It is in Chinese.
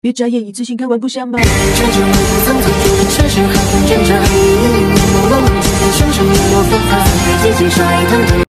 别眨眼，一次性看完不香吗？ 趁着我不曾藏住，却是还很挣扎。梦梦之间，深深一抹风采，几经摔疼。